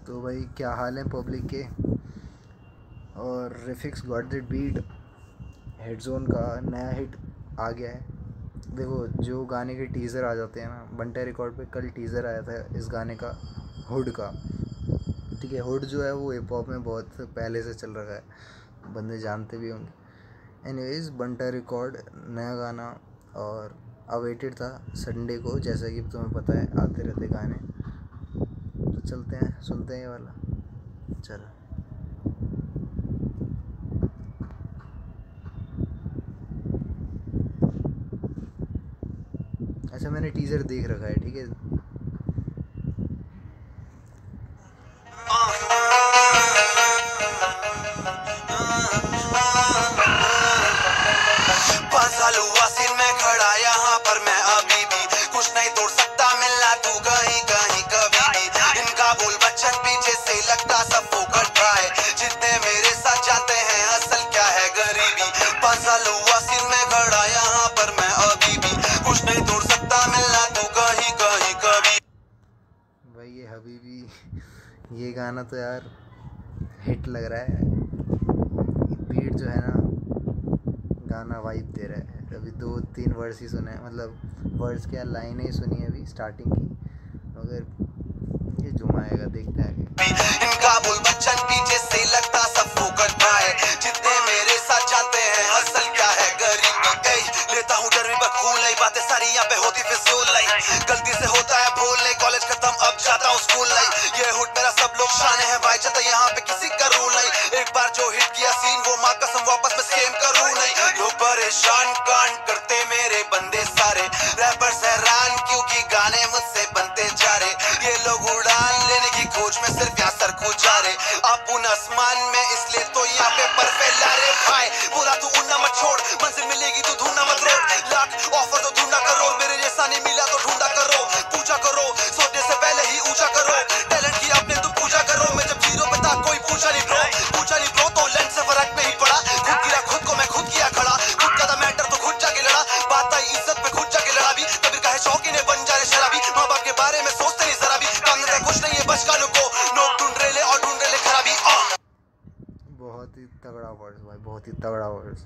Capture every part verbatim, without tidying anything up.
तो भाई क्या हाल है पब्लिक के। और रिफिक्स गॉट दैट बीट हेडजोन का नया हिट आ गया है। देखो जो गाने के टीज़र आ जाते हैं ना, बंटा रिकॉर्ड पे कल टीज़र आया था इस गाने का, हुड का। ठीक है, हुड जो है वो हिप हॉप में बहुत पहले से चल रहा है, बंदे जानते भी होंगे। एनीवेज बंटा रिकॉर्ड नया गाना और अवेटेड था संडे को, जैसा कि तुम्हें पता है आते रहते गाने। तो चलते हैं सुनते हैं ये वाला। चलो अच्छा, मैंने टीज़र देख रखा है, ठीक है। पाँच साल हुआ सिर में खड़ा यहाँ पर मैं अभी भी कुछ नहीं तोड़ सकता, मिलना तू कहीं कहीं कभी भी। इनका बोल बच्चन पीछे से लगता सब फोकट रहा है, जितने मेरे साथ जानते हैं असल क्या है गरीबी। पाँच साल हुआ सिर में खड़ा यहाँ पर मैं अभी भी कुछ नहीं तोड़ सकता, मिलना तू कहीं कहीं कभी। भाई ये हबीबी ये गाना तो यार हिट लग रहा है। बीट जो है ना, गाना वाइब दे रहा है। अभी दो तीन वर्ड्स ही सुने हैं, मतलब वर्ड्स क्या लाइनें ही सुनी है अभी स्टार्टिंग की, मगर ये जुमाएगा, देखते हैं आगे। इनका बोल बच्चन पीछे से लगता सब फोकट रहा है, जितने मेरे साथ जानते हैं असल क्या है गरीबी। लेता हूँ डर भी बकूल नहीं, बातें सारी यहाँ पे होती फिजूल नहीं, गलती से होता है भूल नहीं, कॉलेज खत्म अब जाता हूँ स्कूल नहीं। ये हुड मेरा सब लोग शान है भाई, चलता यहाँ पे किसी का रूल नहीं। एक बार जो हिट किया सीन वो माँ कसम वापस में सेम करूँ नहीं। लोग परेशान कांड करते मेरे बंदे सारे, रैपर्स हैरान क्योंकि गाने मुझसे बनते जा रहे। ये लोग उड़ान लेने की खोज में सिर्फ यहाँ सर को जा रहे, अपुन आसमान में इसलिए तो यहाँ पे पर फैला रे भाई। बोला तू उड़ना मत छोड़, मंजिल मिलेगी तो ढूंढना मत रोड, लाख ऑफर तो ढूंढा करो, मेरे जैसा नहीं मिला तो ढूंढा करो। पूछा करो सोचने से पहले ही ऊंचा करो, टैलेंट की अपने तुम पूजा करो। मैं जब जीरो पे था कोई पूछा नहीं ब्रो, पूछा नहीं ब्रो तो लेंस से फर्क नहीं पड़ा। खुद गिरा खुद को मैं खुद किया खड़ा, खुद का था मैटर तो खुद जाके लड़ा। बात आई इज्जत पे खुद जाके लड़ा भी, कबीर का है शौकीन है बन जा रहे शराबी। माँ बाप के बारे में सोचते नहीं जरा भी, काम धंधा कुछ नहीं है बच कानों को, लोग ढूंढ रहे ले और ढूंढ रहे ले खराबी। बहुत ही तगड़ा वर्ड्स भाई, बहुत ही तगड़ा वर्ड्स।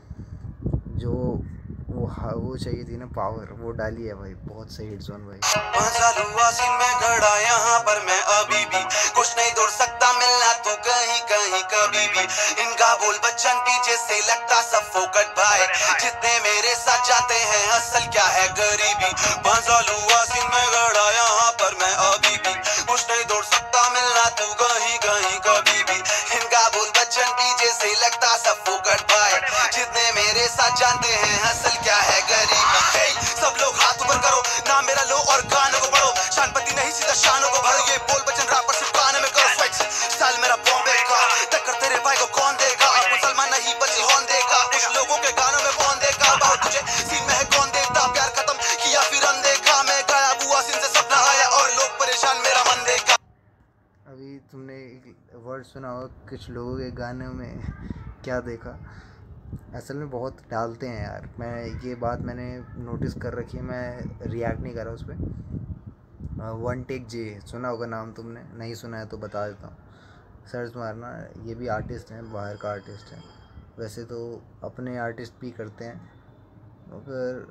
जो वो हाँ वो चाहिए थी ना पावर, वो डाली है भाई, बहुत सही हिट जोन भाई। पाँच साल हुआ सिन में खड़ा यहाँ पर मैं अभी भी कुछ नहीं तोड़ सकता, मिलना तू कहीं कहीं कभी भी। इनका बोल बच्चन पीछे से लगता सब फोकट भाई, जितने मेरे साथ जाते हैं असल क्या है गरीबी। पाँच साल हुआ सिन में खड़ा यहाँ पर मैं अभी भी कुछ नहीं तोड़ सकता, मिलना तू कहीं कहीं कभी भी। इनका बोल बच्चन पीछे से लगता सब फोकट भाई, जितने मेरे साथ जानते हैं असल क्या है गरीबी। सब लोग हाथ ऊपर करो, नाम मेरा लो और गानों को बढ़ो, शानपति नहीं सीधा शानों को भरो। ये बोल बचन रैपर सिर्फ गाने में करो स्वेट, स्टाइल मेरा बॉम्बे का, टक्कर तेरे भाई को कौन देगा। अब मुसलमान नहीं बची कौन देगा, कुछ लोगों के गानों में कौन देगा। बहुत तुझे सीन में है कौन देता, प्यार खत्म किया फिर अनदेखा। मैं गाया बुआ सिन से सपना आया और लोग परेशान मेरा मन देखा। अभी तुमने एक वर्ड सुना होगा, कुछ लोगों के गाने में क्या देखा। असल में बहुत डालते हैं यार, मैं ये बात मैंने नोटिस कर रखी है, मैं रिएक्ट नहीं कर रहा उस पर। वन टेक जे सुना होगा नाम, तुमने नहीं सुना है तो बता देता हूँ, सर्च मारना। ये भी आर्टिस्ट हैं, बाहर का आर्टिस्ट है। वैसे तो अपने आर्टिस्ट भी करते हैं, मगर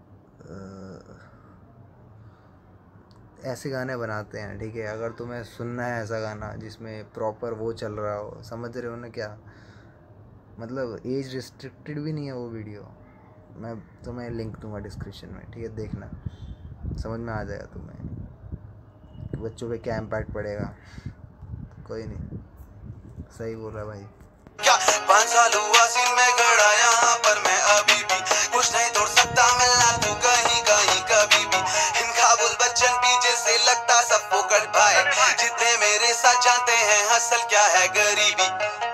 ऐसे गाने बनाते हैं। ठीक है, अगर तुम्हें सुनना है ऐसा गाना जिसमें प्रॉपर वो चल रहा हो, समझ रहे हो ना क्या मतलब, एज रिस्ट्रिक्टेड भी नहीं है वो वीडियो। मैं तुम्हें लिंक दूंगा डिस्क्रिप्शन में, ठीक है, देखना, समझ में आ जाएगा तुम्हें बच्चों पे क्या इम्पैक्ट पड़ेगा। कोई नहीं, सही बोल रहा है भाई। क्या पाँच साल हुआ सिन में खड़ा यहाँ पर मैं अभी भी कुछ नहीं तोड़ सकता, मिलना तू कहीं कहीं कभी भी। इनका बोल बच्चन पीछे से लगता सब फोकट भाई, जितने मेरे साथ जानते हैं असल क्या है गरीबी।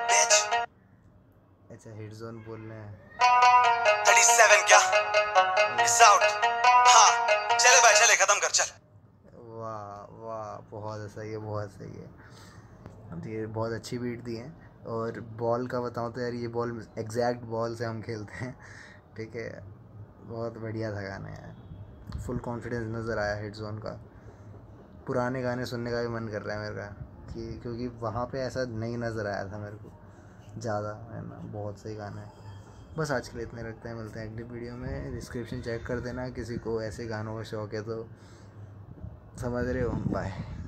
अच्छा हिट जोन बोल रहे हैं थर्टी सेवन क्या इट्स आउट। हाँ चले भाई चले, खत्म कर चल। वाह वाह, बहुत सही है, बहुत सही है। अब ये बहुत अच्छी बीट दी है। और बॉल का बताऊँ तो यार, ये बॉल एग्जैक्ट बॉल से हम खेलते हैं, ठीक है। बहुत बढ़िया था गाना यार, फुल कॉन्फिडेंस नज़र आया हिट जोन का। पुराने गाने सुनने का भी मन कर रहा है मेरा, कि क्योंकि वहाँ पे ऐसा नहीं नज़र आया था मेरे को ज़्यादा, है ना। बहुत सही गाना है। बस आज के लिए इतने रखते हैं, मिलते हैं अगली वीडियो में। डिस्क्रिप्शन चेक कर देना, किसी को ऐसे गानों का शौक है तो, समझ रहे हो। बाय।